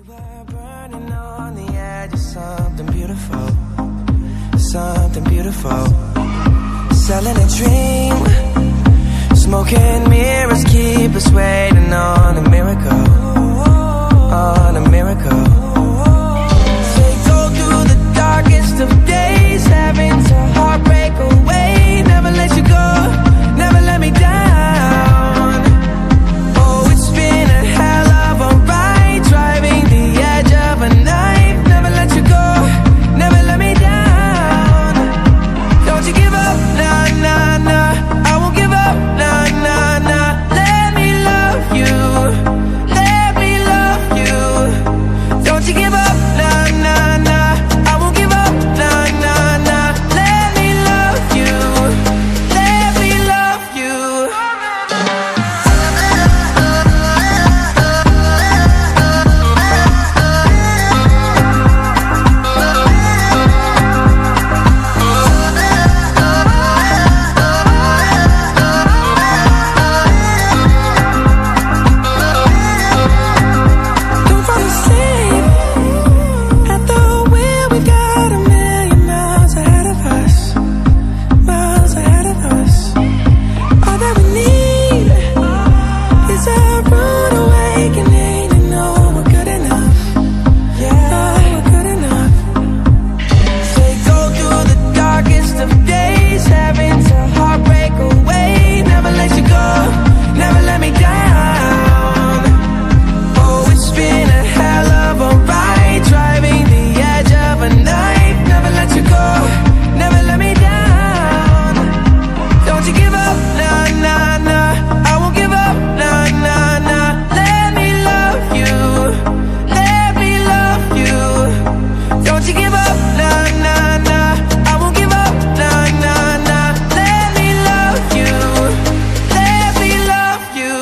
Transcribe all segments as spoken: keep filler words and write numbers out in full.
We were burning on the edge of something beautiful, something beautiful. Selling a dream, smoking mirrors keep us waiting on a miracle, on a miracle. They go through the darkest of days, having to heartbreak away. Never let you go, never let me down. Oh, it's been a hell of a ride, driving the edge of a knife. Never let you go, never let me down. Don't you give up, nah, nah, nah. I won't give up, nah, nah, nah. Let me love you, let me love you. Don't you give up, nah, nah, nah. I won't give up, nah, nah, nah. Let me love you, let me love you. Don't fall asleep at the wheel. We've got a million miles ahead of us, miles ahead of us. All that we need is a rude awakening to know we're good enough. Yeah, we're good enough. They go through the darkest of days, having to heartbreak away. Never let you go, never let me down. Oh, it's been a hell of a ride, driving the edge of a knife. Never let you go, never let me down. Don't you give up, nah, nah, nah. I won't give up, nah, nah, nah. Let me love you, let me love you. Don't you give up, nah, nah, nah. I won't give up, nah, nah, nah. Let me love you, let me love you.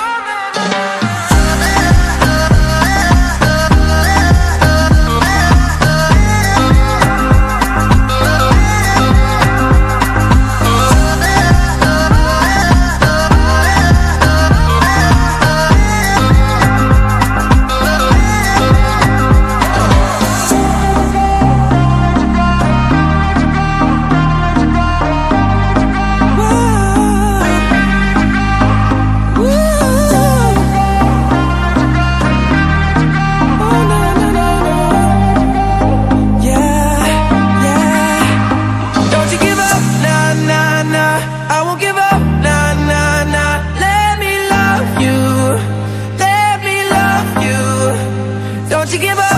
Don't you give up, nah, nah, nah. I won't give up, nah, nah, nah. Let me love you, let me love you. Don't you give up.